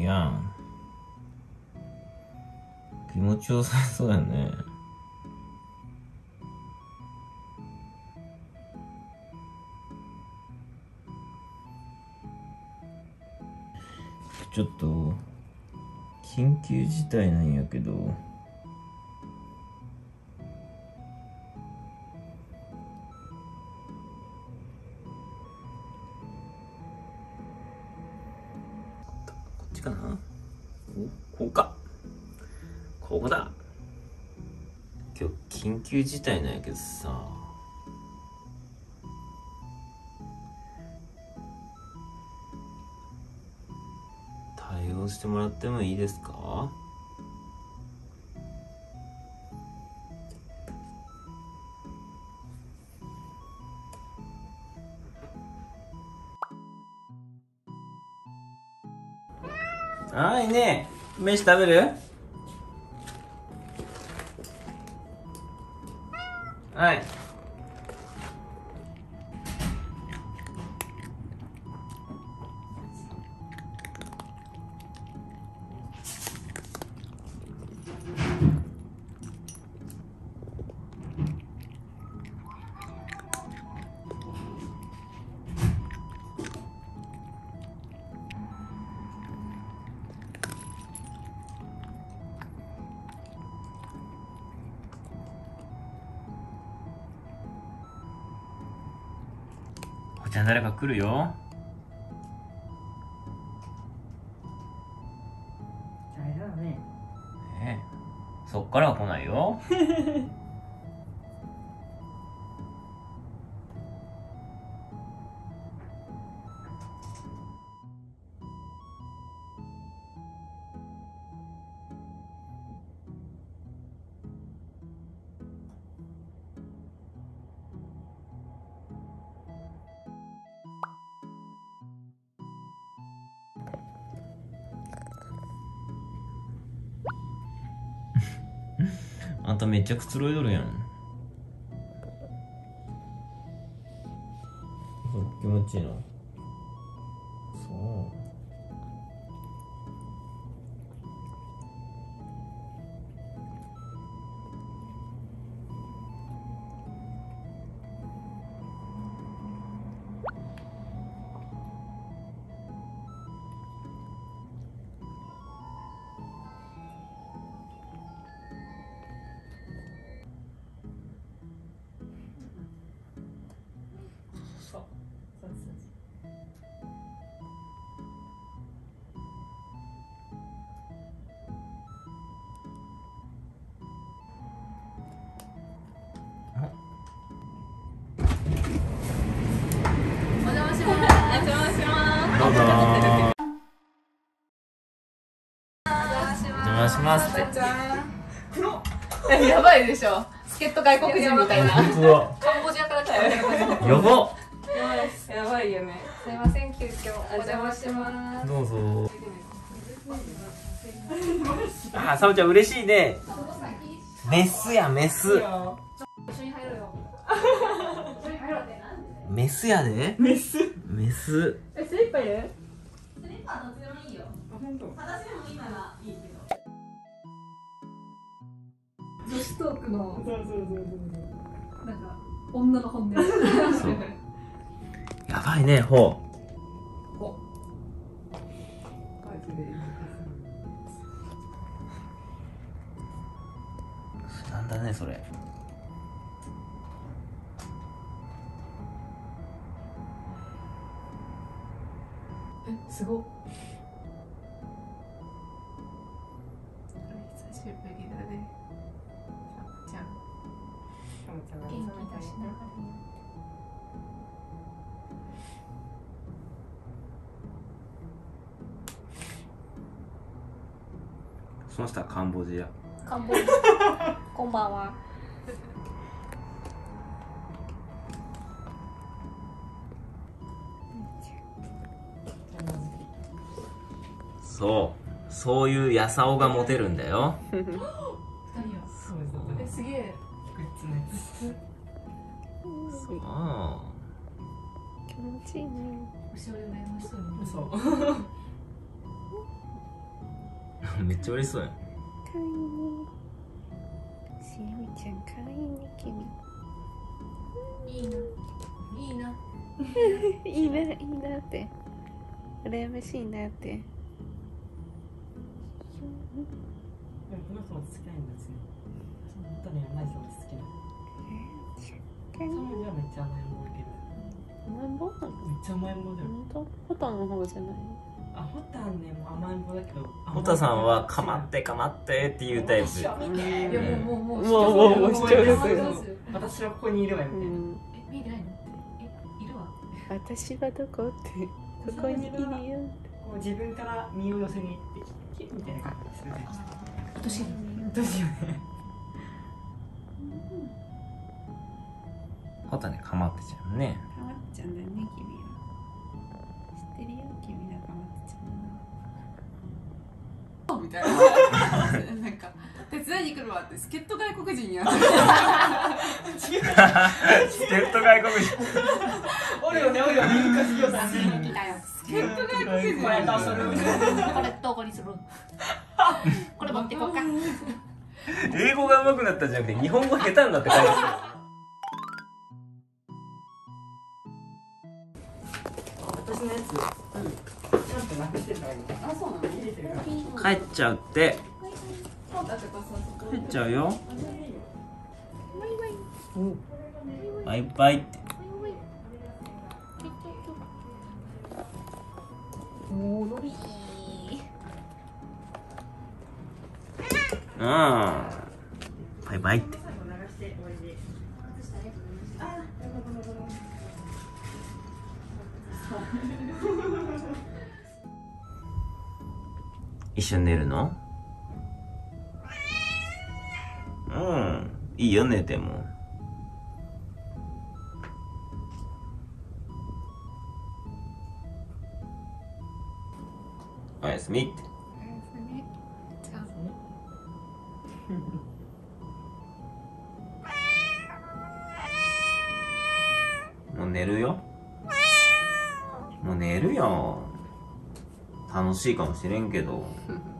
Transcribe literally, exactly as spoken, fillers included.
やん。気持ちよさそうやね。ちょっと緊急事態なんやけど、こっちかな。お、こうか。ここだ。今日緊急事態なんやけどさ、対応してもらってもいいですか？はい、ねえ、飯食べる？はい。おちゃん、誰か来るよ。 あれだね。 ねえ、そっからは来ないよ。あんためっちゃくつろいどるやん。気持ちいいの？そう。 そう。そうそう。 お邪魔します。お邪魔します。 どうぞー。 お邪魔しますって。 え、やばいでしょ。助っ人外国人みたいな。 本当だ。 カンボジアから来た。 やばっ。 やばいよね。すいません、急遽お邪魔します。 どうぞ。あ、サオちゃん嬉しいね。メスやメス。 一緒に入ろうよ。一緒に入ろうってなんで？ メスやで。 メス。 メス。 え、スリッパいる？ スリッパどっちでもいいよ。 あ、本当。 裸足でもいいならいいけど。 女子トークの。そうそうそうそう。 なんか女の本音。 そう。やばいね、ほう。 ほ。マジで。 なんだね、それ。 え、すごっ。久しぶりだね。さっちゃん。元気出しながらね。 その人はカンボジア。 カンボジア。こんばんは。 そう。そういうやさおがモテるんだよ。 二人は。 そうそう。 え、すげえ。 グッズのやつ。 そう。 気持ちいいね。後ろで悩ましそうに。 そう。 めっちゃ嬉しそうやん。 かわいいね。しおりちゃんかわいいね、君。 いいな。いいな。 いいな、いいなって。羨ましいなって。 でもこの人も好きなんですね。本当に甘い人も好きなの。彼女はめっちゃ甘いもんだけど。 甘えん坊なの？ めっちゃ甘いもんだよ。 本当？ホタンの方じゃない？ あ、ホタンね、もう甘いもんだけど。 ホタさんはかまってかまってっていうタイプ。 私は見て。 いやもうもうもうもうもうもう主張ですよ。 私はここにいるわよみたいな。 うん。 え、見てないの？え、いるわ。 私はどこって。ここにいるよ。 こう自分から身を寄せに行ってキッみたいな感じでするじゃないですか。 私がですよね。 ホタにかまってちゃうね。 かまっちゃうんだよね、君は。知ってるよ、君がかまってちゃうの。 みたいな。なんか手伝いに来るわって助っ人外国人や。 助っ人外国人。 おるよね、おるよね。昔よさ。 来たよ。助っ人外国人。 これどうする？ これどこにする？これ持ってこうか。 英語が上手くなったんじゃなくて日本語下手になって帰ってきた。 私のやつ、うん、ちゃんとなくしてたらいい。 あ、そうなの？ 入れてるから。 帰っちゃうって。 そうだってかさ。 帰っちゃうよ。 バイバイ。 バイバイって。 おー、のび。 うん。バイバイって。一緒に寝るの？うん。いいよ、寝ても。おやすみって。 じゃあ。 もう寝るよ。もう寝るよ。楽しいかもしれんけど。